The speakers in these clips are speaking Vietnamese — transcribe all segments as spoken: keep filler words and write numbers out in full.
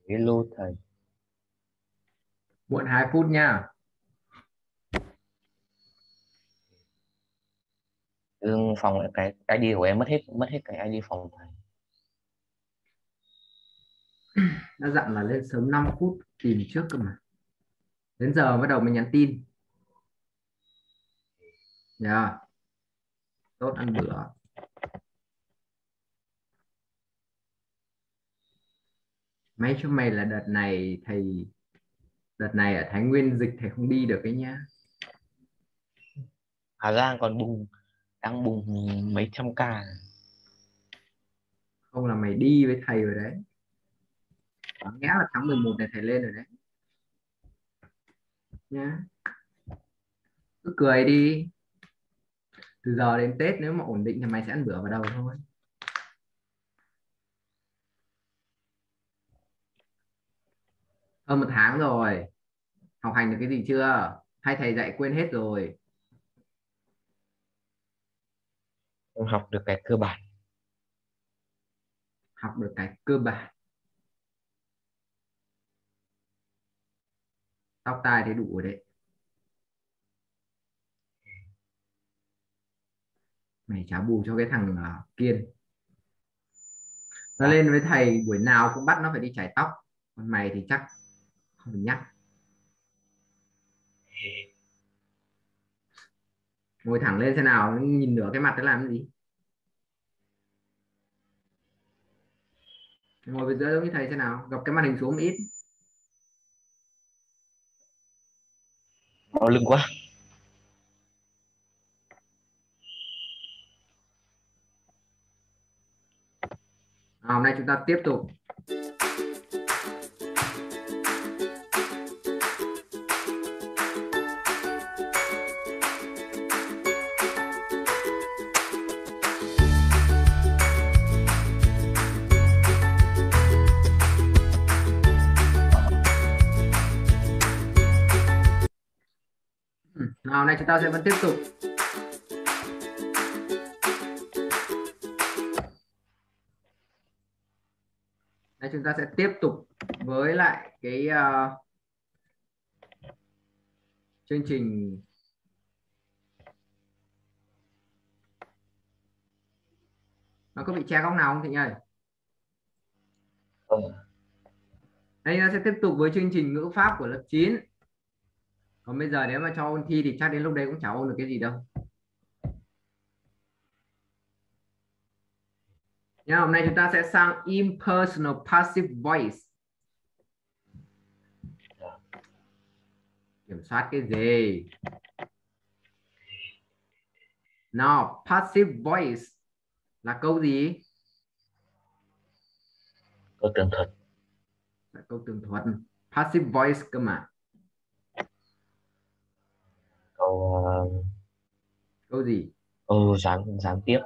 Hello thầy. Muộn hai phút nha. Lương phòng cái i đê của em mất hết mất hết cái i đê phòng thầy. Đã dặn là lên sớm năm phút tìm trước cơ mà. Đến giờ bắt đầu mới nhắn tin. Dạ, tốt ăn bữa. Mấy cho mày là đợt này thầy đợt này ở Thái Nguyên dịch thầy không đi được ấy nhá. Hà Giang còn bùng đang bùng mấy trăm ca. Không là mày đi với thầy rồi đấy. Đáng lẽ là tháng mười một này thầy lên rồi đấy. Nhá. Cứ cười đi. Từ giờ đến Tết nếu mà ổn định thì mày sẽ ăn bữa vào đầu thôi. Hơn một tháng rồi. Học hành được cái gì chưa? Hay thầy dạy quên hết rồi? Em học được cái cơ bản. Học được cái cơ bản. Tóc tai thì đủ rồi đấy. Mày trả bù cho cái thằng uh, Kiên. Nó Dạ. lên với thầy buổi nào cũng bắt nó phải đi chải tóc, còn mày thì chắc không phải nhắc. Ngồi thẳng lên xem nào, nhìn nửa cái mặt để làm cái gì. Ngồi về giữa giống như thầy xem nào, gập cái màn hình xuống một ít. Đau lưng quá. À, hôm nay chúng ta tiếp tục. Ừ. Nào, hôm nay chúng ta sẽ vẫn tiếp tục. Đây chúng ta sẽ tiếp tục với lại cái uh, chương trình. Nó có bị che góc nào không Thịnh ơi? Không. Đây nó sẽ tiếp tục với chương trình ngữ pháp của lớp chín. Còn bây giờ nếu mà cho ôn thi thì chắc đến lúc đấy cũng chả ôn được cái gì đâu. Nha, hôm nay chúng ta sẽ sang impersonal passive voice. Kiểm soát cái gì? Nào, passive voice là câu gì? Câu tường thuật. Là câu tường thuật. Passive voice cơ mà. Câu uh, Câu gì? câu gián gián tiếp.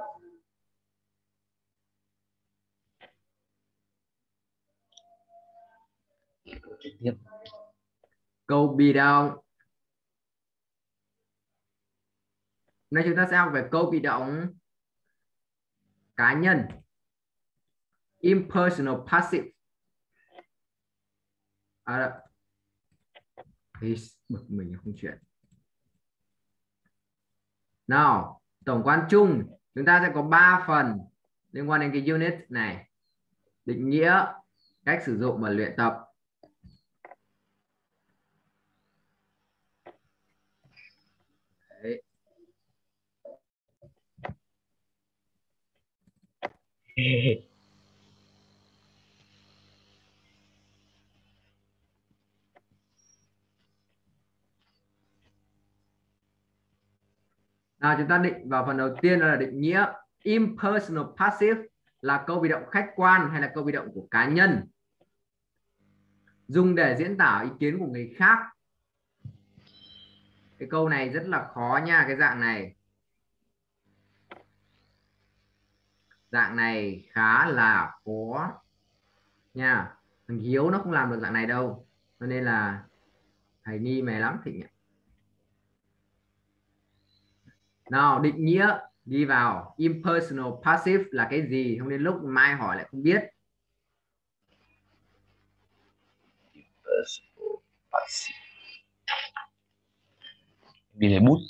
Câu trực tiếp. Câu bị động. Nay chúng ta sẽ học về câu bị động cá nhân. Impersonal passive. À, Ý, bực mình không chuyện. Nào, tổng quan chung chúng ta sẽ có ba phần liên quan đến cái unit này. Định nghĩa, cách sử dụng và luyện tập. Đấy. Nào, chúng ta định vào phần đầu tiên là định nghĩa. Impersonal passive là câu bị động khách quan hay là câu bị động của cá nhân, dùng để diễn tả ý kiến của người khác. Cái câu này rất là khó nha. Cái dạng này dạng này khá là khó nha. Thằng Hiếu nó không làm được dạng này đâu, cho nên là thầy nghi mày lắm Thịnh ạ. Nào, định nghĩa đi vào. Impersonal passive là cái gì, không đến lúc mai hỏi lại không biết. Personal passive. Đi lấy bút.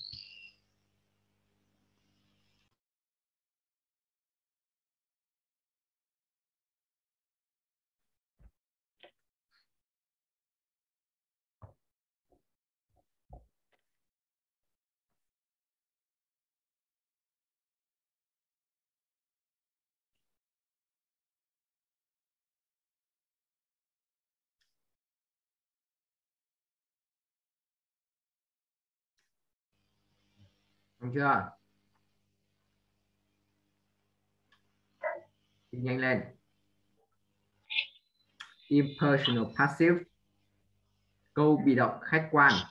Đúng chưa? Đi nhanh lên. Impersonal passive, câu bị động khách quan.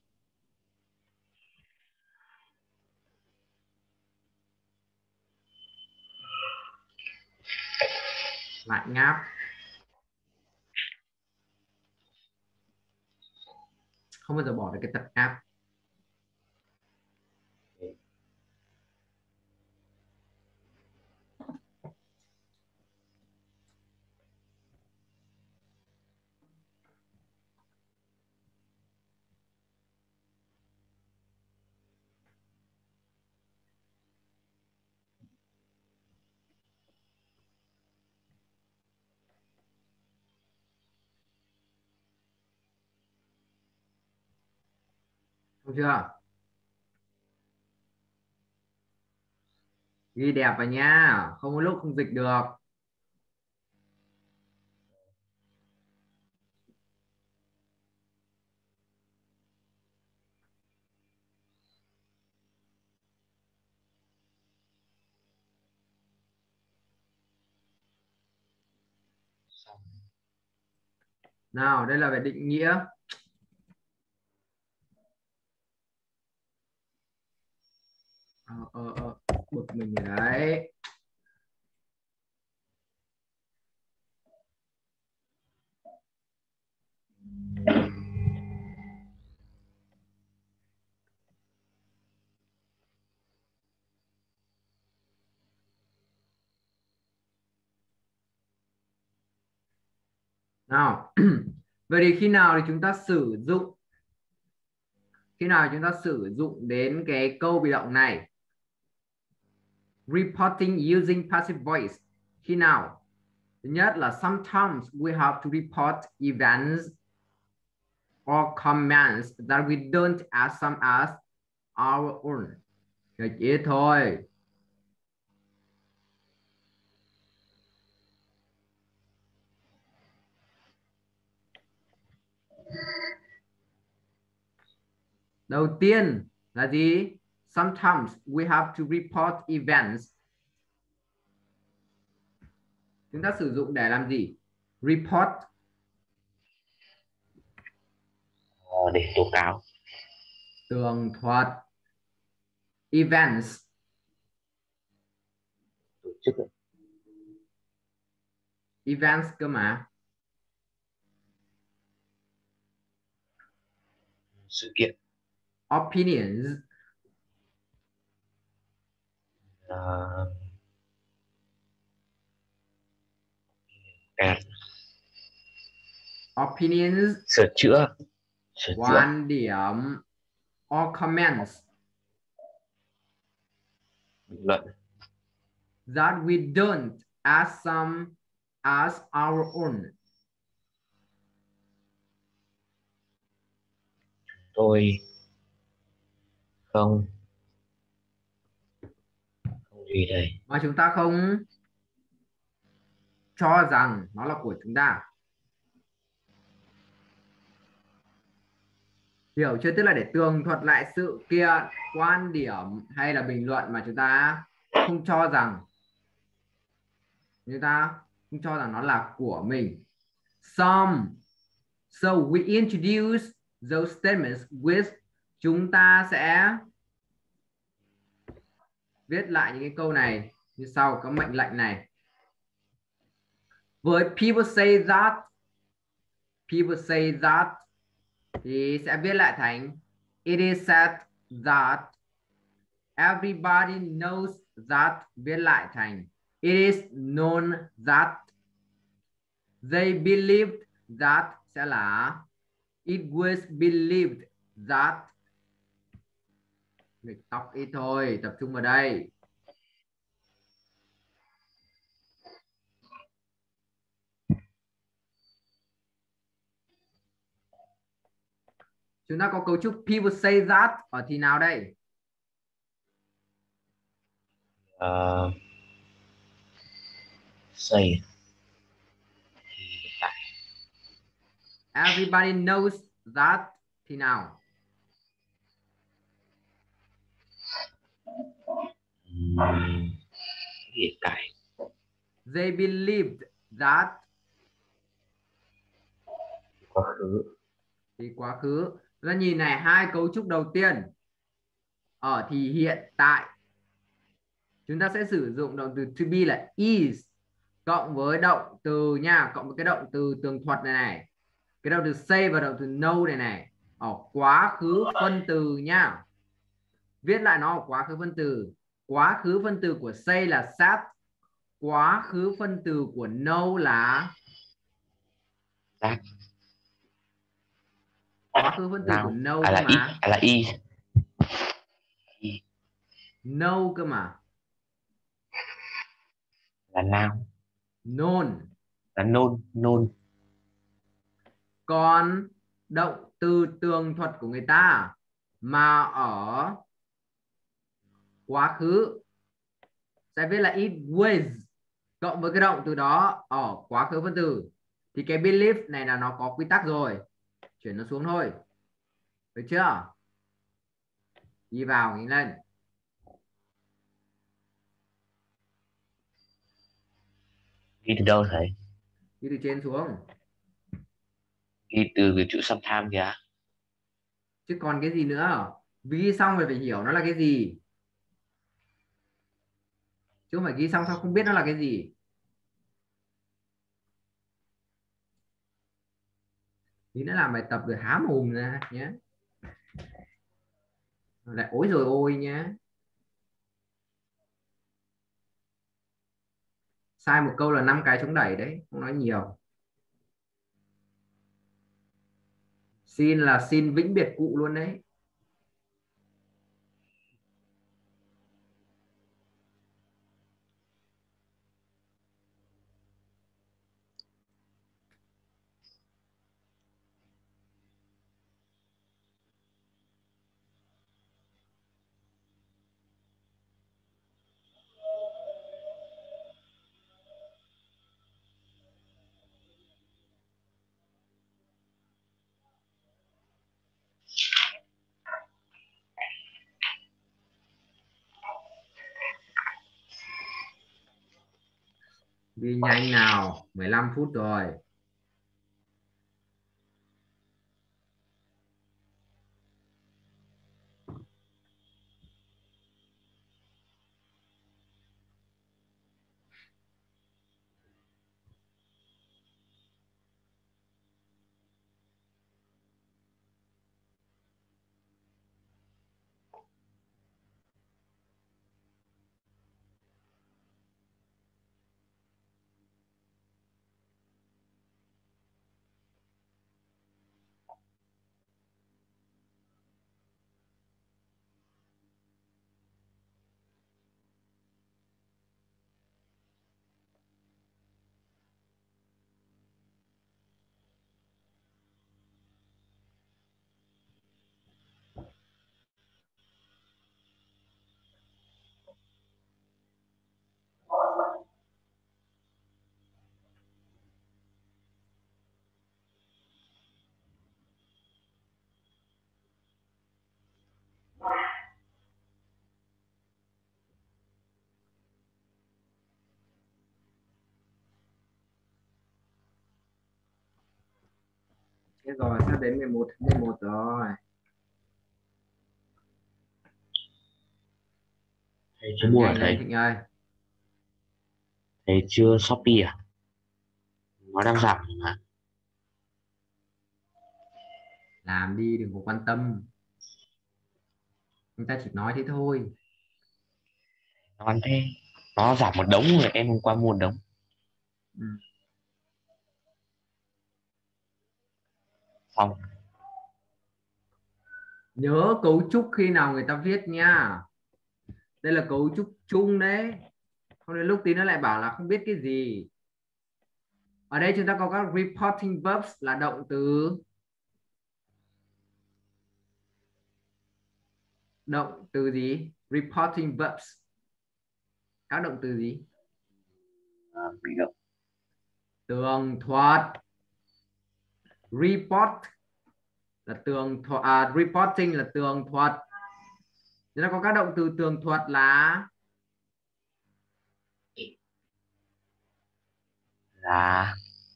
Lại ngáp. Không bao giờ bỏ được cái tật ngáp. Đúng chưa? Ghi đẹp vào nha, không có lúc không dịch được. Nào, đây là về định nghĩa. Ờ, ờ, ờ. Bực mình rồi đấy. Nào, vậy thì khi nào thì chúng ta sử dụng khi nào chúng ta sử dụng đến cái câu bị động này? Reporting using passive voice. Khi nào? Thứ nhất là sometimes we have to report events or comments that we don't assume as our own. Cái chỉ thôi. Đầu tiên là gì? Sometimes we have to report events. Chúng ta sử dụng để làm gì? Report. Ờ, để tố cáo. Tường thuật. Events. Tổ chức. Events cơ mà. Sự kiện. Opinions. Uh, à, Opinions. sửa chữa. Sửa chữa. Quan điểm. Or comments. Bình luận. That we don't assume as our own. Tôi không không gì đây. Mà chúng ta không cho rằng nó là của chúng ta. Hiểu chưa? Tức là để tường thuật lại sự kiện, quan điểm hay là bình luận mà chúng ta không cho rằng chúng ta không cho rằng nó là của mình. Some. So we introduce those statements with. Chúng ta sẽ viết lại những cái câu này như sau, có mệnh lệnh này. Với people say that, people say that thì sẽ viết lại thành it is said that, everybody knows that, viết lại thành it is known that, they believed that sẽ là it was believed that. Nghịch tóc ít thôi, tập trung vào đây. Chúng ta có cấu trúc people say that ở thì nào đây? uh, say Everybody knows that thì nào? um, hiện tại. They believed that Quá khứ. thì quá khứ. Chúng ta nhìn này, hai cấu trúc đầu tiên ở thì hiện tại chúng ta sẽ sử dụng động từ to be là is cộng với động từ nha, cộng với cái động từ tường thuật này này, cái động từ say và động từ know này này ở quá khứ phân từ nha. Viết lại nó ở quá khứ phân từ. Quá khứ phân từ của say là said, quá khứ phân từ của know là That. quá khứ phân từ Nào. của know À cơ là ít, mà. à là y. Know cơ mà. Là nào. Known. Là nôn, nôn. Còn động từ tường thuật của người ta mà ở quá khứ sẽ viết là it was cộng với cái động từ đó ở quá khứ phân từ, thì cái belief này là nó có quy tắc rồi, chuyển nó xuống thôi, được chưa? Đi vào nhìn lên. Ghi từ đâu thầy? Đi từ trên xuống. Ghi từ cái chữ sometime kìa. Chứ còn cái gì nữa, ghi xong rồi phải hiểu nó là cái gì, chứ không phải ghi xong sao không biết nó là cái gì. Tí nữa làm bài tập rồi há mồm ra nhé, lại ối rồi ôi nhé. Sai một câu là năm cái chống đẩy đấy, không nói nhiều. Xin là xin vĩnh biệt cụ luôn đấy. Đi nhanh nào, mười lăm phút rồi. Thế rồi, sắp đến mười một mười một rồi. Thầy chưa mua hả Nhanh lên thầy? Thịnh ơi. Thầy chưa Shopee à? Nó đang giảm mà. Làm đi, đừng có quan tâm. Người ta chỉ nói thế thôi. Nó ăn thế. Nó giảm một đống rồi, em hôm qua mua một đống. Ừ. Phong. Nhớ cấu trúc khi nào người ta viết nha. Đây là cấu trúc chung đấy. Không đến lúc tí nó lại bảo là không biết cái gì. Ở đây chúng ta có các reporting verbs là động từ. Động từ gì? Reporting verbs. Các động từ gì? À, bị động. Tường thuật. Report là tường thuật, à, reporting là tường thuật. Chúng ta có các động từ tường thuật là Là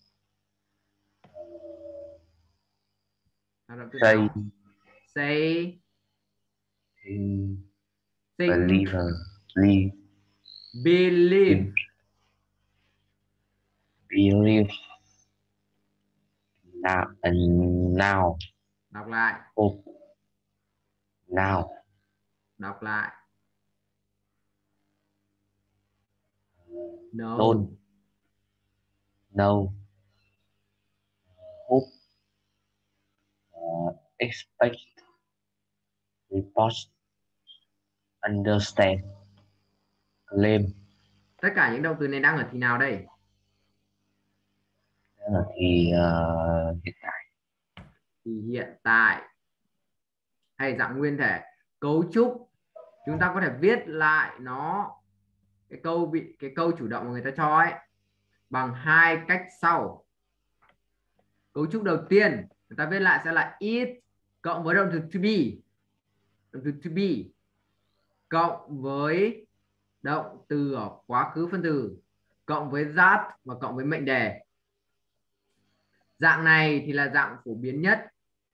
động từ say. nào? Say. Thì Think. believer. Believe. Believe. Believe. Now. And now. Đọc lại. Hope. Now. Đọc lại. No. Don't. No. Hope. Uh, expect. Report. Understand. Claim. Tất cả những động từ này đang ở thì nào đây? Đó là thì uh, hiện tại. Thì hiện tại hay dạng nguyên thể. Cấu trúc chúng ta có thể viết lại nó, cái câu bị cái câu chủ động mà người ta cho ấy, bằng hai cách sau. Cấu trúc đầu tiên người ta viết lại sẽ là it cộng với động từ to be, động từ to be cộng với động từ ở quá khứ phân từ, cộng với that và cộng với mệnh đề. Dạng này thì là dạng phổ biến nhất.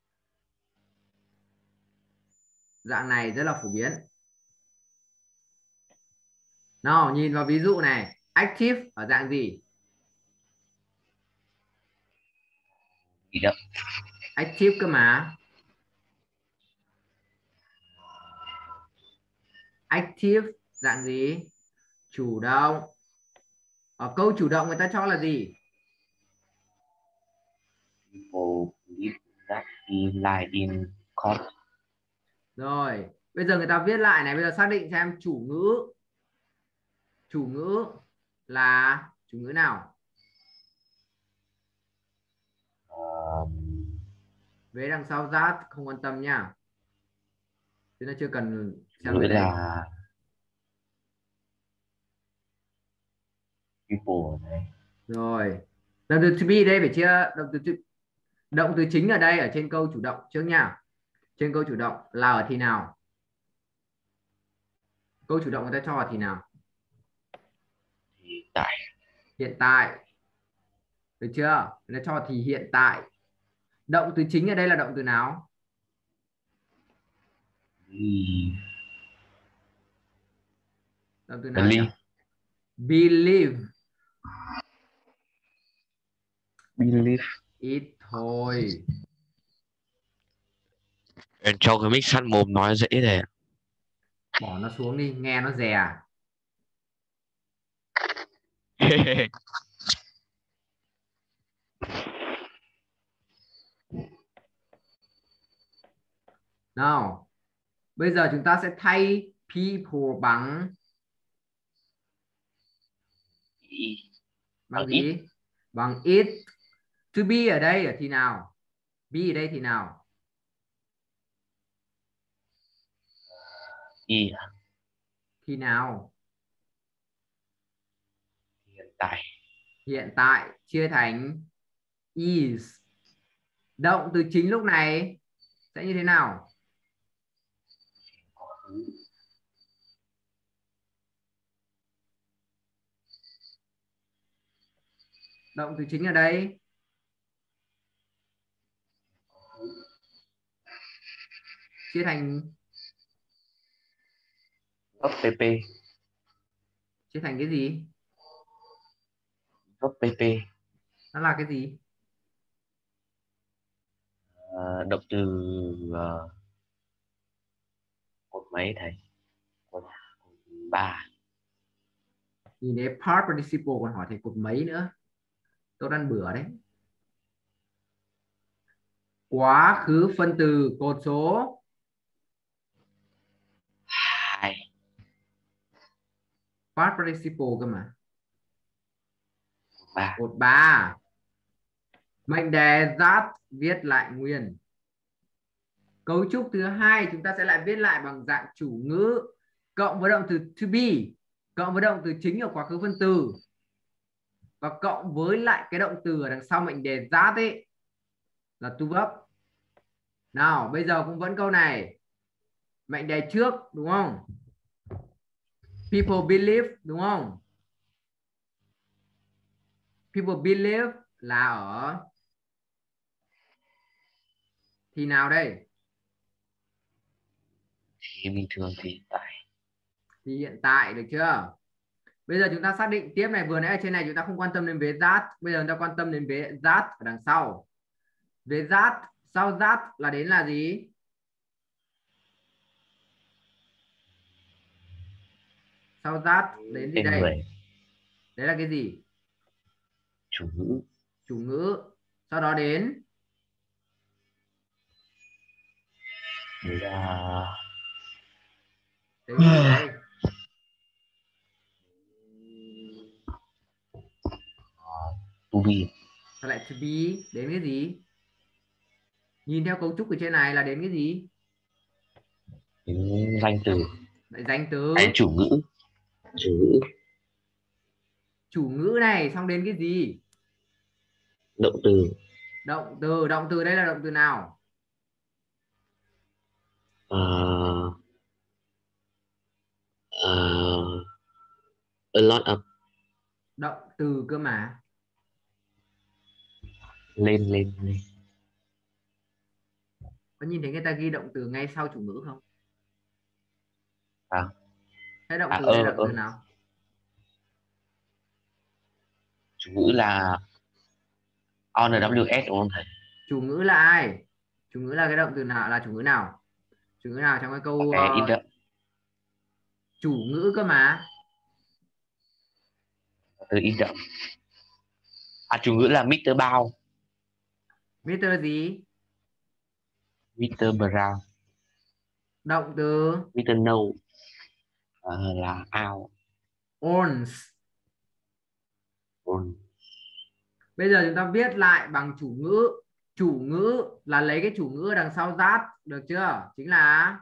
Dạng này rất là phổ biến. Nào, nhìn vào ví dụ này. Active ở dạng gì? Bị động. Active cơ mà. Active dạng gì? Chủ động. Ở câu chủ động người ta cho là gì? People believe that he lied in court. Rồi, bây giờ người ta viết lại này, bây giờ xác định xem chủ ngữ. Chủ ngữ là chủ ngữ nào? Um, Vế đằng sau that không quan tâm nhá. Chúng ta chưa cần xem ngữ cái đấy. là people này. Rồi, động từ to be đây phải chưa? Động từ to... động từ chính ở đây ở trên câu chủ động trước nha. Trên câu chủ động là ở thì nào? Câu chủ động người ta cho ở thì nào? Hiện tại. Hiện tại. Được chưa? Người ta cho thì hiện tại. Động từ chính ở đây là động từ nào? Believe. Động từ nào nhỉ? Believe. Believe. Believe. Ít thôi. Cho cái mic sát mồm nói dễ này. Bỏ nó xuống đi, nghe nó dè. Nào, bây giờ chúng ta sẽ thay people bằng bằng gì? Bằng it. To be ở đây ở thì nào? Be ở đây thì nào? Y. Thì nào? Hiện tại. Hiện tại chia thành is. Động từ chính lúc này sẽ như thế nào? Động từ chính ở đây chia thành Gốc pp. chia thành cái gì? Gốc pp. Nó là cái gì? À, động từ uh, cột mấy thầy? Cột ba. Nhìn thấy part participle còn hỏi thầy cột mấy nữa. Tôi ăn bữa đấy. Quá khứ phân từ cột số hai. past participle cơ mà. Ba. Cột ba. Mệnh đề that viết lại nguyên. Cấu trúc thứ hai chúng ta sẽ lại viết lại bằng dạng chủ ngữ cộng với động từ to be cộng với động từ chính ở quá khứ phân từ và cộng với lại cái động từ ở đằng sau mệnh đề that ấy là to verb. Nào bây giờ cũng vẫn câu này, mệnh đề trước đúng không? People believe đúng không? People believe là ở thì nào đây? Thì bình thường thì tại. Thì hiện tại, được chưa? Bây giờ chúng ta xác định tiếp này, vừa nãy ở trên này chúng ta không quan tâm đến vế that, bây giờ chúng ta quan tâm đến vế that ở đằng sau. Vế that, sau that là đến là gì? Sau that đến gì Tên đây? người. Đấy là cái gì? Chủ ngữ. Chủ ngữ. Sau đó đến Đấy là đến cái gì đây? to be. Sao lại to be? Đến cái gì? Nhìn theo cấu trúc ở trên này là đến cái gì? Đến danh từ. Lại danh từ. Đến chủ ngữ. Chủ ngữ. Chủ ngữ này xong đến cái gì? Động từ. Động từ. Động từ đây là động từ nào? Uh, uh, a lot of. Động từ cơ mà. Lên lên lên. Có nhìn thấy người ta ghi động từ ngay sau chủ ngữ không? À. Cái động À, từ ơ, đây là động ơ. từ nào? Chủ ngữ là on w s đúng không thầy? Chủ ngữ là ai? Chủ ngữ là cái động từ nào? Là chủ ngữ nào? Chủ ngữ nào trong cái câu Cái ít uh, đậm. chủ ngữ cơ mà. Từ ít đậm. À, chủ ngữ là mít-tơ Bao. mít-tơ gì? mít-tơ Brown. Động từ mít-tơ Nâu. À, là ao. owns. Ôn. Bây giờ chúng ta viết lại bằng chủ ngữ. Chủ ngữ là lấy cái chủ ngữ đằng sau that, được chưa? Chính là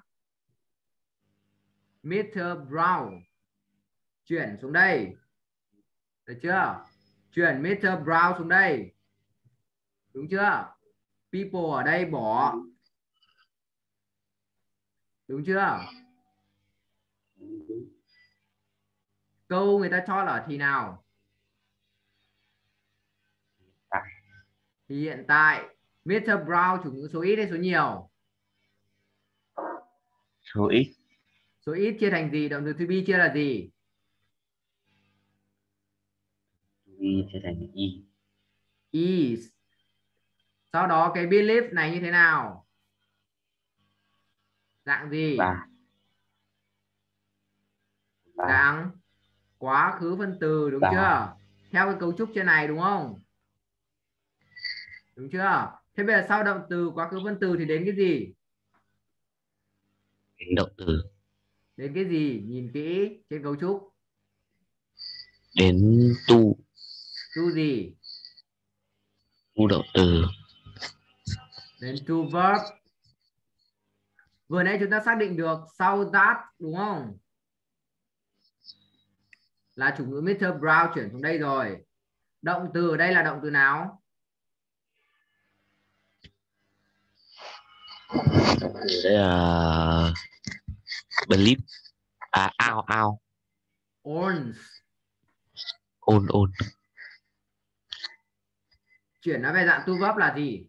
mít-tơ Brown. Chuyển xuống đây. Được chưa? Chuyển mít-tơ Brown xuống đây. Đúng chưa? People ở đây bỏ. Đúng chưa? Câu người ta cho là thì nào? Tại. Thì hiện tại. mít-tơ Brown chủ ngữ số ít hay số nhiều? Số ít. Số ít chia thành gì? Động từ to be chia là gì? Đi trở thành y. Is. Sau đó cái believe này như thế nào? Dạng gì? Và. Và. Dạng quá khứ phân từ, đúng Và. chưa? Theo cái cấu trúc trên này đúng không? Đúng chưa? Thế bây giờ sau động từ quá khứ phân từ thì đến cái gì? Đến động từ. Đến cái gì? Nhìn kỹ trên cấu trúc. Đến tu. Tu gì? Tu động từ. Đến to verb. Vừa nãy chúng ta xác định được sau that đúng không? Là chủ ngữ mít-tơ Brown chuyển xuống đây rồi. Động từ ở đây là động từ nào? Động từ đây là believe. À, ao ao. Owns. Ôn ôn. Chuyển nó về dạng to verb là gì?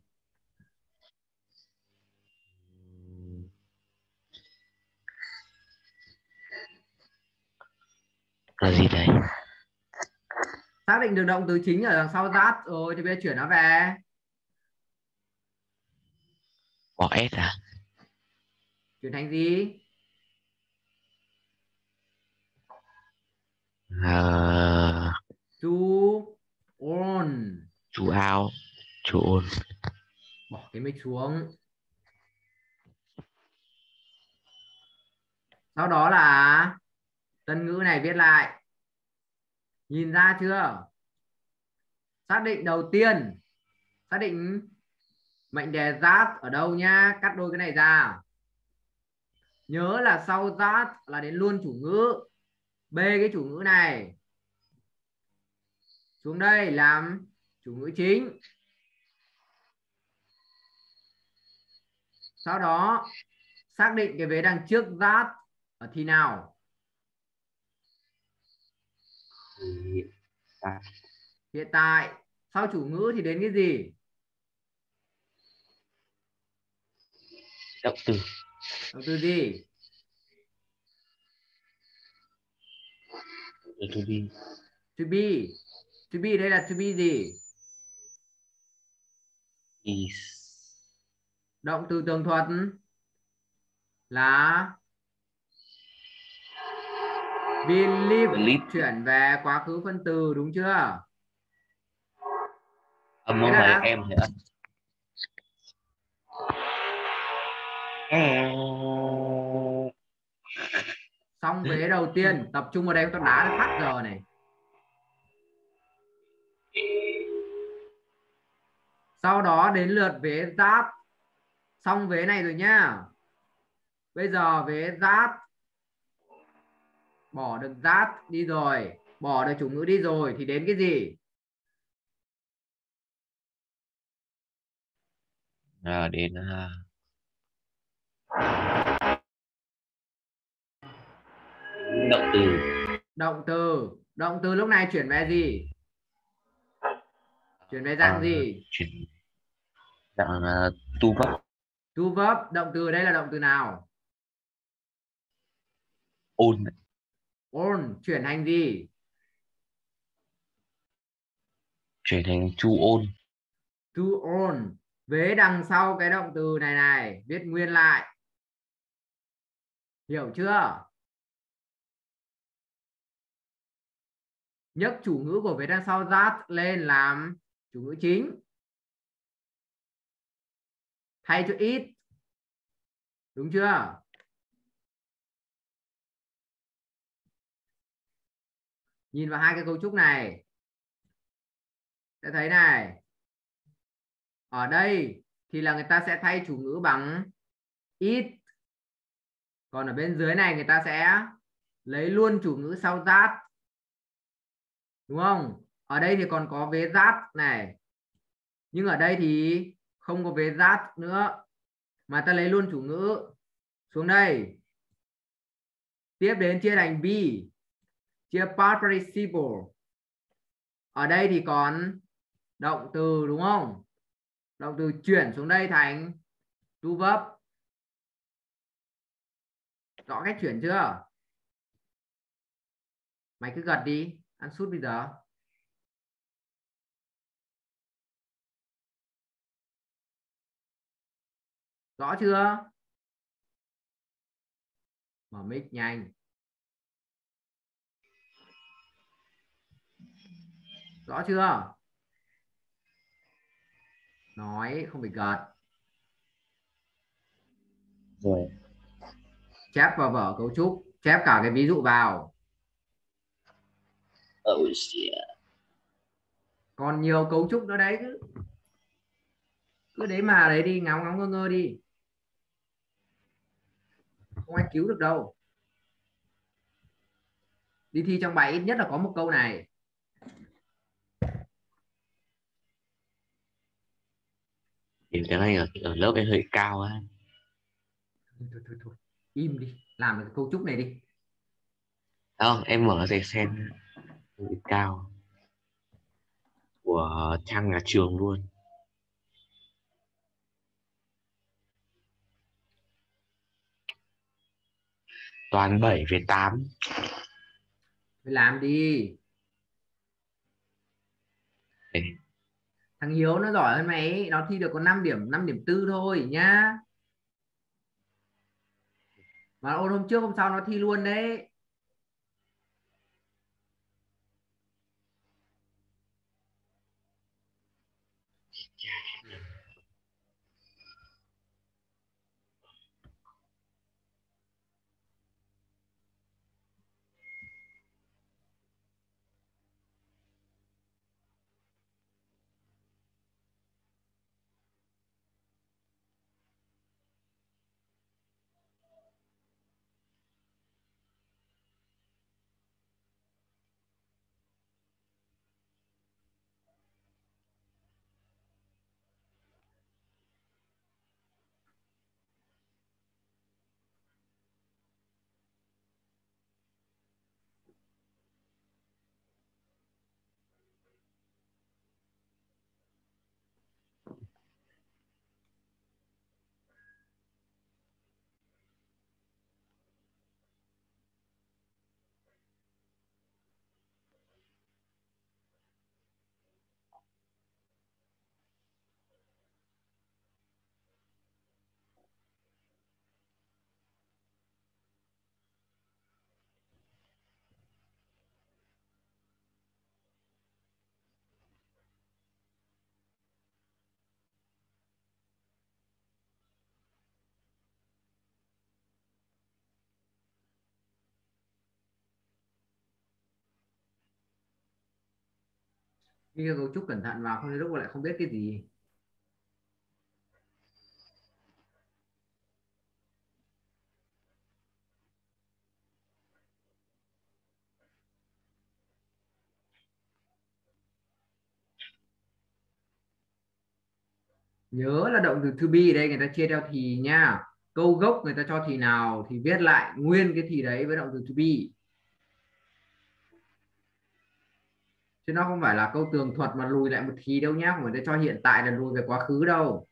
Là gì đây? Xác định được động từ chính ở đằng sau that rồi thì bây giờ chuyển nó về. Bỏ s à? Chuyển thành gì? À, To own. chú ao. Chú ôn. Bỏ cái mic xuống. Sau đó là tân ngữ này viết lại. Nhìn ra chưa? Xác định đầu tiên, xác định mệnh đề that ở đâu nhá, cắt đôi cái này ra. Nhớ là sau that là đến luôn chủ ngữ. B cái chủ ngữ này xuống đây làm chủ ngữ chính. Sau đó xác định cái vế đằng trước that ở thì nào. Hiện tại. Hiện tại. Sau chủ ngữ thì đến cái gì? Động từ. Động từ gì? To be. To be. To be đây là to be gì? Is. Động từ tường thuật là believe. Believe. Chuyển về quá khứ phân từ đúng chưa? Âm Thế môn là này đã em thì ân. xong vế đầu tiên. Tập trung vào đây, tôi đá nó phát giờ này. Sau đó đến lượt vế that. Xong vế này rồi nhá. Bây giờ vế that. Bỏ được that đi rồi, bỏ được chủ ngữ đi rồi thì đến cái gì? À, đến uh, động từ. Động từ. Động từ lúc này chuyển về gì? Chuyển về dạng uh, gì? chuyển dạng uh, tu vấp. To verb. Động từ đây là động từ nào? Ôn. On. Chuyển thành gì? Chuyển thành chu ôn. To on. Vế đằng sau cái động từ này này viết nguyên lại. Hiểu chưa? Nhấc chủ ngữ của vế đằng sau that lên làm chủ ngữ chính. Thay cho it. Đúng chưa? Nhìn vào hai cái cấu trúc này sẽ thấy này. Ở đây thì là người ta sẽ thay chủ ngữ bằng it. Còn ở bên dưới này người ta sẽ lấy luôn chủ ngữ sau that. Đúng không? Ở đây thì còn có vế that này. Nhưng ở đây thì không có vế that nữa. Mà ta lấy luôn chủ ngữ xuống đây. Tiếp đến chia thành be. Chia past participle. Ở đây thì còn động từ đúng không? Động từ chuyển xuống đây thành to verb. Rõ cách chuyển chưa? Mày cứ gật đi. Ăn sút bây giờ. Rõ chưa? Mở mic nhanh. Rõ chưa? Nói không phải gật. Rồi. Chép vào vở cấu trúc. Chép cả cái ví dụ vào. Oh shit. Còn nhiều cấu trúc nữa đấy. Cứ, cứ đấy mà đấy đi. Ngóng ngóng ngơ ngơ đi. Không ai cứu được đâu. Đi thi trong bài ít nhất là có một câu này. Điểm tiếng Anh ở, ở lớp ấy hơi cao á. Thôi, thôi, thôi, thôi. Im đi. Làm cái cấu trúc này đi. Không, em mở để xem hơi cao của trang nhà trường luôn. Toàn bảy với tám. Phải làm đi. Đấy. Thằng Hiếu nó giỏi hơn mày ấy. Nó thi được có năm điểm, năm điểm tư thôi nhá. Mà ôn hôm trước hôm sau nó thi luôn đấy. Ghi cấu trúc cẩn thận vào, không đến lúc lại không biết cái gì. Nhớ là động từ to be đây người ta chia theo thì nha. Câu gốc người ta cho thì nào thì viết lại nguyên cái thì đấy với động từ to be. Chứ nó không phải là câu tường thuật mà lùi lại một thì đâu nhá, người ta cho hiện tại là lùi về quá khứ đâu.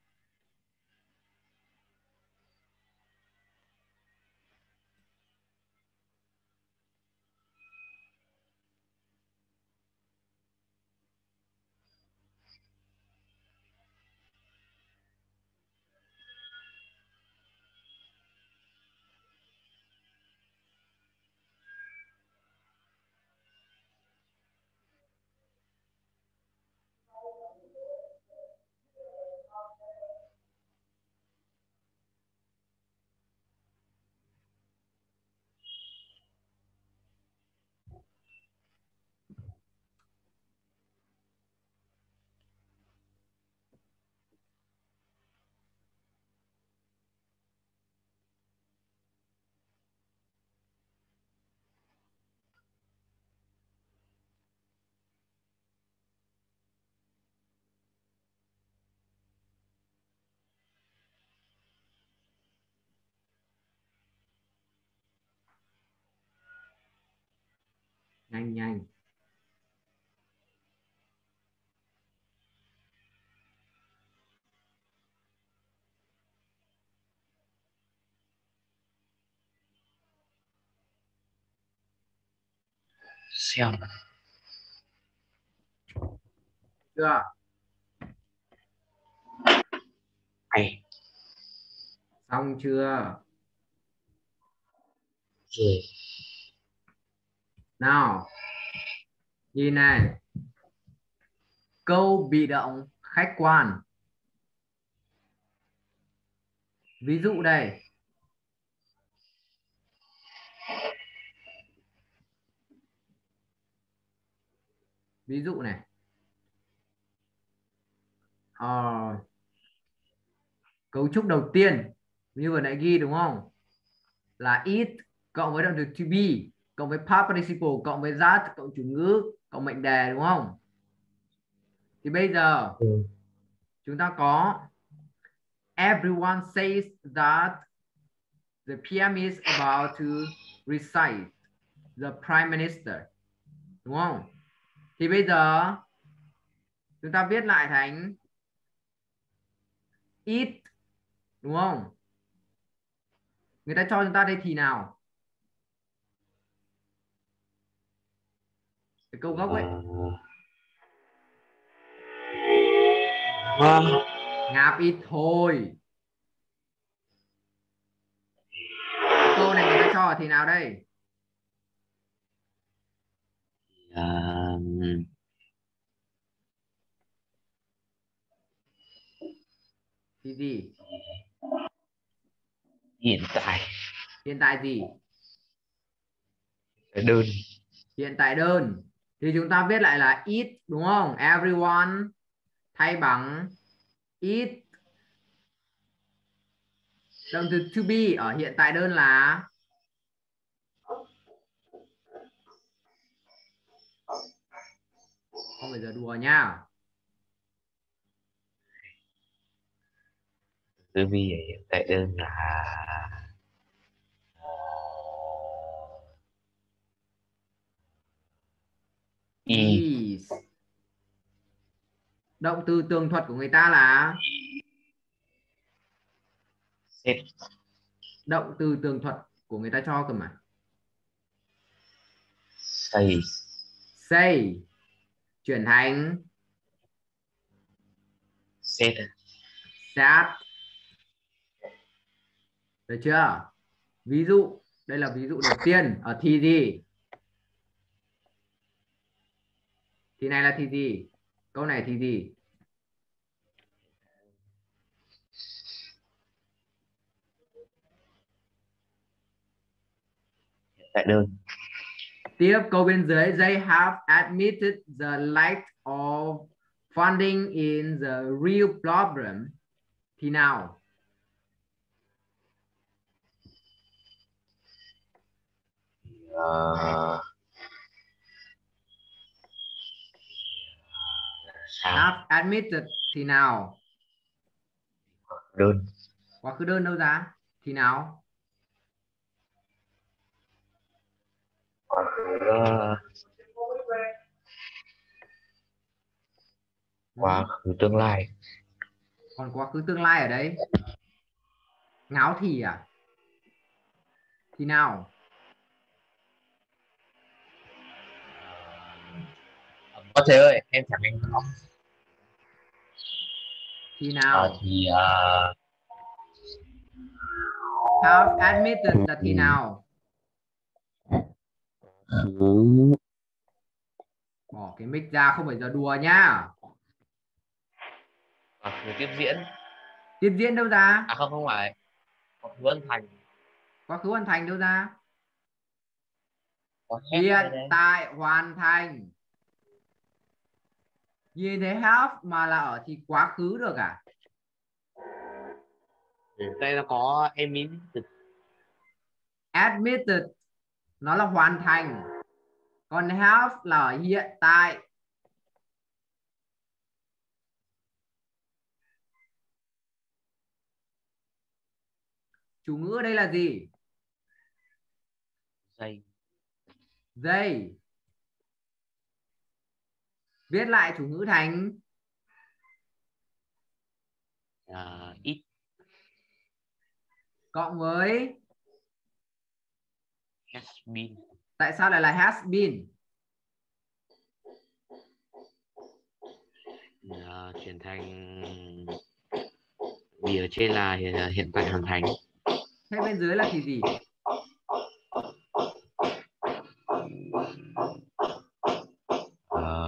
Nhanh nhanh. Xem Chưa? ai Xong chưa? rồi. Nào, nhìn này. Câu bị động khách quan. Ví dụ đây. Ví dụ này. Ờ, cấu trúc đầu tiên như vừa nãy ghi đúng không? Là it cộng với động từ to be cộng với past participle cộng với that cộng chủ ngữ cộng mệnh đề đúng không? Thì bây giờ Ừ. chúng ta có everyone says that the pê em is about to recite the prime minister, đúng không? Thì bây giờ chúng ta viết lại thành it, đúng không? Người ta cho chúng ta đây thì nào, cái câu gốc ấy. À, Ngáp ít thôi. Câu này người ta cho là thì nào đây? à, Thì gì? hiện tại Hiện tại gì? đơn. Hiện tại đơn. Thì chúng ta viết lại là it, đúng không? Everyone thay bằng it. Động từ to be ở hiện tại đơn là không phải giờ đùa nha. Từ bi ở hiện tại đơn là y. Is. Động từ tường thuật của người ta là Set. động từ tường thuật của người ta cho cơ mà. Say. Say. Chuyển thành Set. sát. Được chưa? Ví dụ, đây là ví dụ đầu tiên ở thì gì? Thì này là thì gì? Câu này thì gì? Hiện tại đơn. Tiếp câu bên dưới, they have admitted the lack of funding in the real problem. Thì nào? Ờ, sao Have admitted thì nào? đơn Quá khứ đơn đâu ra? Thì nào? quá khứ ờ, quá Ừ. khứ tương lai. Còn quá khứ tương lai ở đây? Ngáo thì à? Thì nào? Có thầy ơi, em chẳng anh không. Thì Ờ, nào? thì ờ, Have admitted là thì nào? Khứ Bỏ cái mic ra, không phải giờ đùa nhá. quá khứ tiếp diễn. Tiếp diễn đâu ra? À không, không phải. Quá khứ âm thành. Quá khứ hoàn thành đâu ra? Có hết Hiện đây đấy. tại hoàn thành. Nhìn thấy have mà là ở thì quá khứ được à? Ừ, đây nó có em in. Admitted nó là hoàn thành. Còn have là ở hiện tại. Chủ ngữ ở đây là gì? Dây. They. Viết lại chủ ngữ thành Uh, ít. cộng với. Has been. Tại sao lại là has been? uh, chuyển thành vì ở trên là hiện, hiện tại hoàn thành. Thế bên dưới là thì gì? Ờ,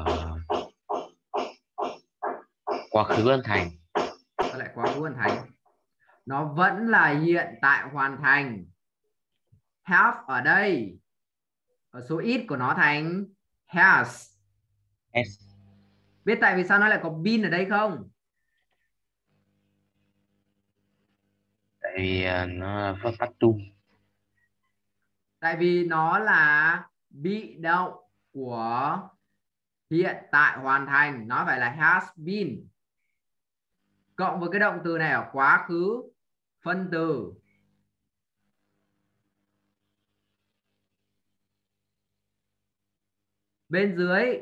quá khứ hoàn thành. Sao lại quá khứ hoàn thành? Nó vẫn là hiện tại hoàn thành. Have ở đây ở số ít của nó thành has. S. Biết tại vì sao nó lại có been ở đây không? Tại vì ờ, nó là phép tắc chung. Tại vì nó là bị động của hiện tại hoàn thành, nó phải là has been cộng với cái động từ này ở quá khứ phân từ. Bên dưới,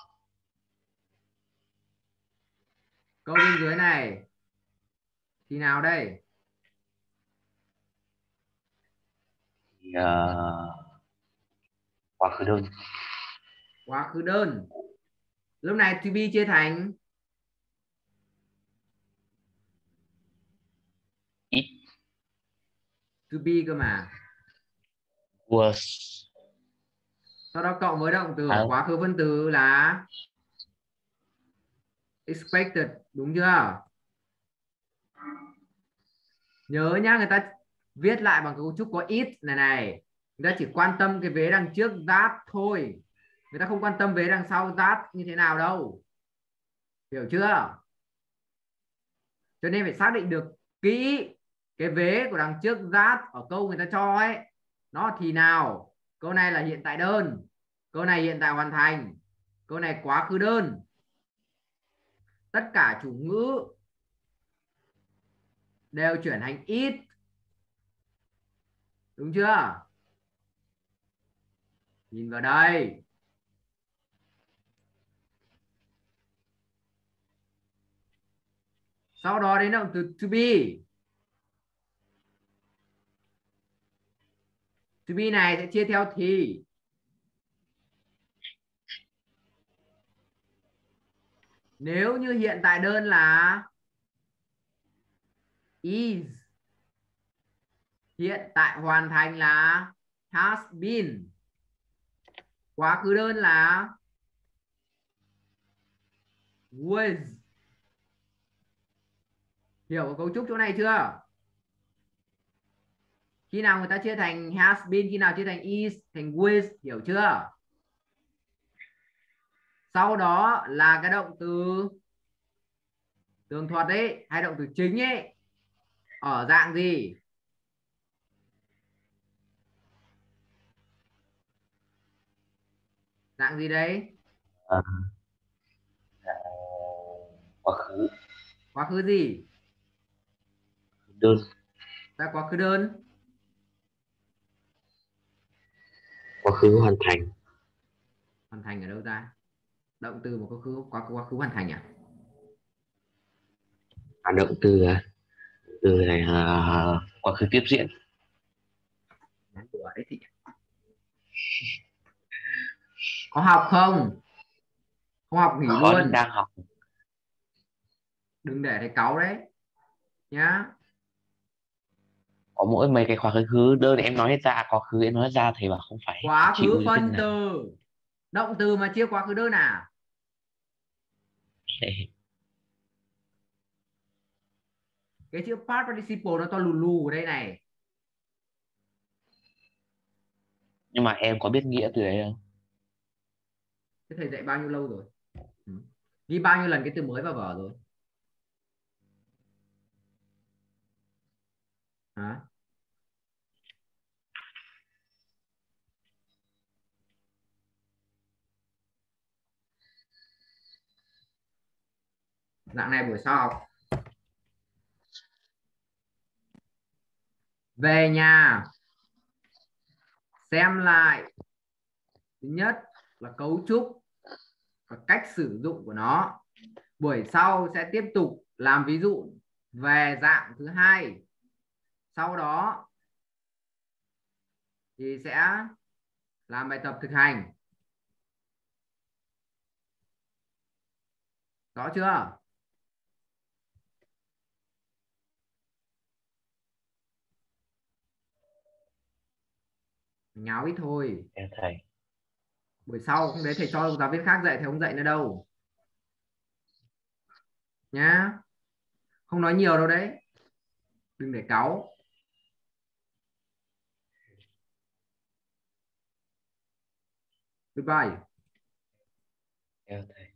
câu bên dưới này thì nào đây? Thì, ờ, quá khứ đơn. Quá khứ đơn. Lúc này to be chia thành Ít. to be cơ mà. Was. Sau đó cộng với động từ À, ở quá khứ phân từ là expected, đúng chưa? Nhớ nhá, người ta viết lại bằng cấu trúc có ít này này. Người ta chỉ quan tâm cái vế đằng trước that thôi. Người ta không quan tâm vế đằng sau that như thế nào đâu. Hiểu chưa? Cho nên phải xác định được kỹ cái vế của đằng trước that ở câu người ta cho ấy. Nó thì nào? Câu này là hiện tại đơn. Câu này hiện tại hoàn thành. Câu này quá khứ đơn. Tất cả chủ ngữ đều chuyển thành ít. Đúng chưa? Nhìn vào đây. Sau đó đến động từ to be. To be này sẽ chia theo thì. Nếu như hiện tại đơn là is, hiện tại hoàn thành là has been, quá khứ đơn là was. Hiểu cấu trúc chỗ này chưa? Khi nào người ta chia thành has been, khi nào chia thành is, thành with, hiểu chưa? Sau đó là cái động từ tường thuật ấy hay động từ chính ấy ở dạng gì? Dạng gì đấy? À, quá khứ Quá khứ gì? đơn. Ta quá khứ đơn. Quá khứ hoàn thành. Hoàn thành ở đâu ta? Động từ một quá khứ quá quá khứ hoàn thành à? À, động từ à? Từ này à, quá khứ tiếp diễn. Nói đùa đấy thì có học không? Không học nghỉ Có, luôn. đang học. Đừng để thầy cáu đấy nhá. Có mỗi mấy cái quá khứ đơn em nói hết ra, quá khứ em nói hết ra thầy bảo không phải thì Quá chịu khứ chứ biết phân nào. từ. Động từ mà chia quá khứ đơn à? Cái chữ past participle nó to lù lù ở đây này. Nhưng mà em có biết nghĩa từ đấy không? Thế thầy dạy bao nhiêu lâu rồi? Ừ. Ghi bao nhiêu lần cái từ mới vào vở rồi? Hả? Dạng này buổi sau học. Về nhà xem lại, thứ nhất là cấu trúc và cách sử dụng của nó. Buổi sau sẽ tiếp tục làm ví dụ về dạng thứ hai. Sau đó thì sẽ làm bài tập thực hành. Rõ chưa? Nháo ít thôi. Em thầy. Buổi sau không đấy thầy cho giáo viên khác dạy, thầy không dạy nữa đâu nhá. Không nói nhiều đâu đấy, đừng để cáu. Goodbye. Em thầy.